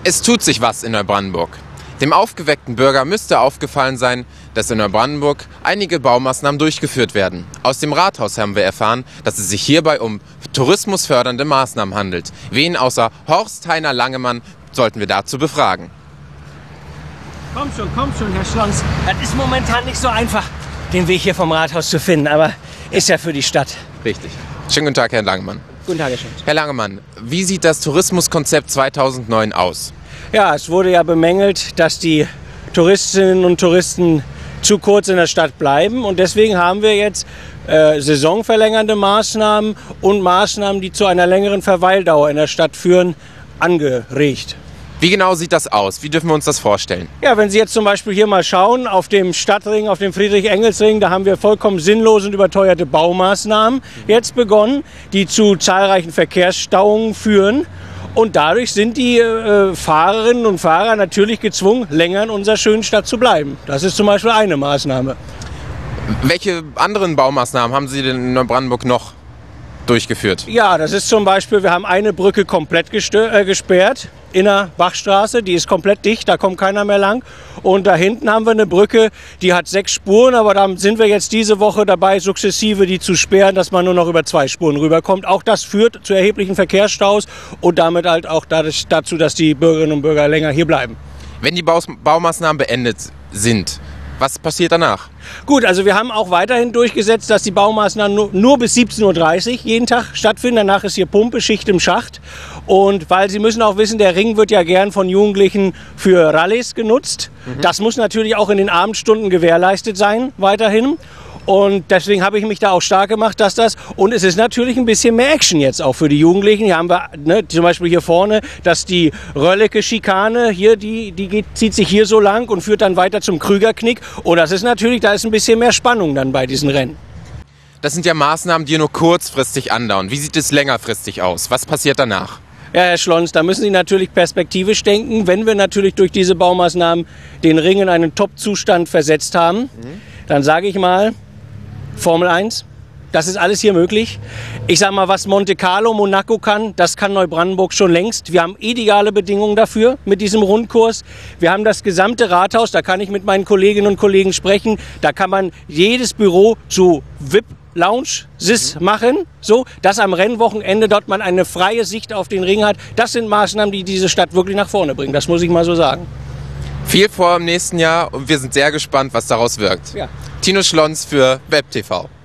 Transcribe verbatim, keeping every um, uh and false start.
Es tut sich was in Neubrandenburg. Dem aufgeweckten Bürger müsste aufgefallen sein, dass in Neubrandenburg einige Baumaßnahmen durchgeführt werden. Aus dem Rathaus haben wir erfahren, dass es sich hierbei um tourismusfördernde Maßnahmen handelt. Wen außer Horst Heiner Langemann sollten wir dazu befragen? Komm schon, komm schon, Herr Schlons. Das ist momentan nicht so einfach, den Weg hier vom Rathaus zu finden, aber ist ja für die Stadt. Richtig. Schönen guten Tag, Herr Langemann. Guten Tag, Herr Schlons. Herr Langemann, wie sieht das Tourismuskonzept zweitausendneun aus? Ja, es wurde ja bemängelt, dass die Touristinnen und Touristen zu kurz in der Stadt bleiben. Und deswegen haben wir jetzt äh, saisonverlängernde Maßnahmen und Maßnahmen, die zu einer längeren Verweildauer in der Stadt führen, angeregt. Wie genau sieht das aus? Wie dürfen wir uns das vorstellen? Ja, wenn Sie jetzt zum Beispiel hier mal schauen, auf dem Stadtring, auf dem Friedrich-Engels-Ring, da haben wir vollkommen sinnlose und überteuerte Baumaßnahmen jetzt begonnen, die zu zahlreichen Verkehrsstauungen führen. Und dadurch sind die äh, Fahrerinnen und Fahrer natürlich gezwungen, länger in unserer schönen Stadt zu bleiben. Das ist zum Beispiel eine Maßnahme. Welche anderen Baumaßnahmen haben Sie denn in Neubrandenburg noch durchgeführt? Ja, das ist zum Beispiel, wir haben eine Brücke komplett äh, gesperrt, in der Bachstraße, die ist komplett dicht, da kommt keiner mehr lang. Und da hinten haben wir eine Brücke, die hat sechs Spuren, aber da sind wir jetzt diese Woche dabei, sukzessive die zu sperren, dass man nur noch über zwei Spuren rüberkommt. Auch das führt zu erheblichen Verkehrsstaus und damit halt auch dazu, dass die Bürgerinnen und Bürger länger hier bleiben. Wenn die Baumaßnahmen beendet sind, was passiert danach? Gut, also wir haben auch weiterhin durchgesetzt, dass die Baumaßnahmen nur, nur bis siebzehn Uhr dreißig jeden Tag stattfinden. Danach ist hier Pumpe, Schicht im Schacht. Und weil Sie müssen auch wissen, der Ring wird ja gern von Jugendlichen für Rallyes genutzt. Mhm. Das muss natürlich auch in den Abendstunden gewährleistet sein, weiterhin. Und deswegen habe ich mich da auch stark gemacht, dass das, und es ist natürlich ein bisschen mehr Action jetzt auch für die Jugendlichen. Hier haben wir ne, zum Beispiel hier vorne, dass die Rölleke-Schikane, hier, die, die geht, zieht sich hier so lang und führt dann weiter zum Krügerknick. Und das ist natürlich, da ist ein bisschen mehr Spannung dann bei diesen Rennen. Das sind ja Maßnahmen, die nur kurzfristig andauern. Wie sieht es längerfristig aus? Was passiert danach? Ja, Herr Schlons, da müssen Sie natürlich perspektivisch denken. Wenn wir natürlich durch diese Baumaßnahmen den Ring in einen Top-Zustand versetzt haben, mhm. dann sage ich mal, Formel eins, das ist alles hier möglich. Ich sage mal, was Monte Carlo, Monaco kann, das kann Neubrandenburg schon längst. Wir haben ideale Bedingungen dafür mit diesem Rundkurs. Wir haben das gesamte Rathaus, da kann ich mit meinen Kolleginnen und Kollegen sprechen. Da kann man jedes Büro zu V I P Lounge, S I S machen, so, dass am Rennwochenende dort man eine freie Sicht auf den Ring hat. Das sind Maßnahmen, die diese Stadt wirklich nach vorne bringen. Das muss ich mal so sagen. Viel vor im nächsten Jahr und wir sind sehr gespannt, was daraus wirkt. Ja. Tino Schlons für WebTV.